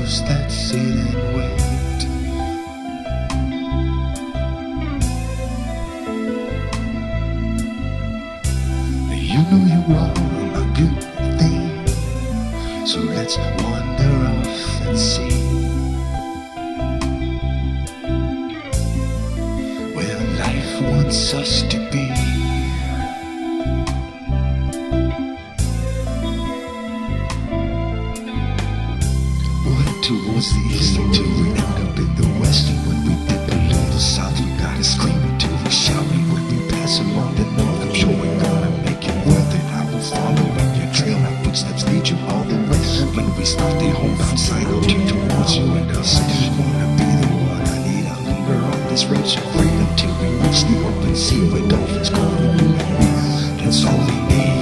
those that sit and wait. You know you are a good thing, so let's wander off and see where life wants us to be. We're towards the east until we end up in the west, and when we dip below the south we gotta scream until we shout, and when we pass along the north I'm sure we're gonna make it worth it. I will follow in your trail, my footsteps lead you all the way. When we start the homebound side, I'll turn towards you and I'll say, I wanna be the one I need. I'll linger on this road so freedom till we reach the open sea where dolphins call you and me. That's all we need.